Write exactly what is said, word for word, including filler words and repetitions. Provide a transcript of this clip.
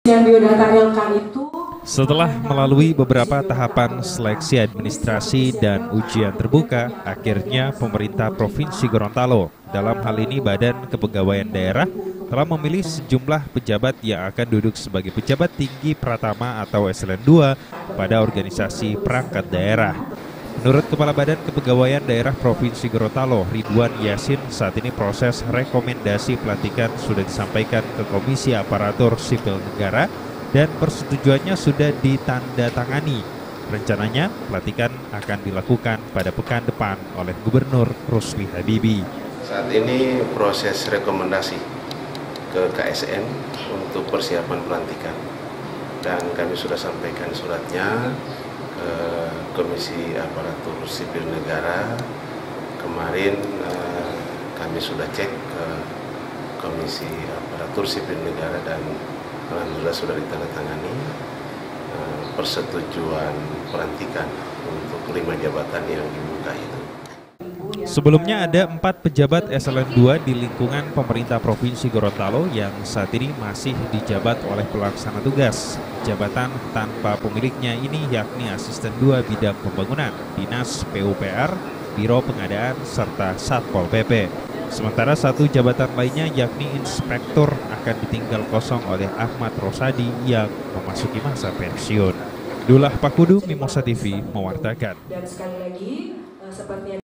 Biodata L K itu setelah melalui beberapa tahapan seleksi administrasi dan ujian terbuka, akhirnya pemerintah Provinsi Gorontalo, dalam hal ini Badan Kepegawaian Daerah, telah memilih sejumlah pejabat yang akan duduk sebagai pejabat tinggi pratama atau eselon dua pada organisasi perangkat daerah. Menurut Kepala Badan Kepegawaian Daerah Provinsi Gorontalo, Ridwan Yasin, saat ini proses rekomendasi pelantikan sudah disampaikan ke Komisi Aparatur Sipil Negara dan persetujuannya sudah ditandatangani. Rencananya, pelantikan akan dilakukan pada pekan depan oleh Gubernur Rusli Habibie. Saat ini proses rekomendasi ke K S N untuk persiapan pelantikan. Dan kami sudah sampaikan suratnya ke Komisi Aparatur Sipil Negara. Kemarin eh, kami sudah cek ke Komisi Aparatur Sipil Negara dan alhamdulillah sudah ditandatangani uh, persetujuan pelantikan untuk lima jabatan yang dibuka itu. Sebelumnya ada empat pejabat eselon dua di lingkungan pemerintah Provinsi Gorontalo yang saat ini masih dijabat oleh pelaksana tugas. Jabatan tanpa pemiliknya ini yakni Asisten dua Bidang Pembangunan, Dinas P U P R, Biro Pengadaan, serta Satpol P P. Sementara satu jabatan lainnya yakni Inspektur akan ditinggal kosong oleh Ahmad Rosadi yang memasuki masa pensiun. Dullah Pakudu, Mimosa T V, mewartakan. dan sekali lagi seperti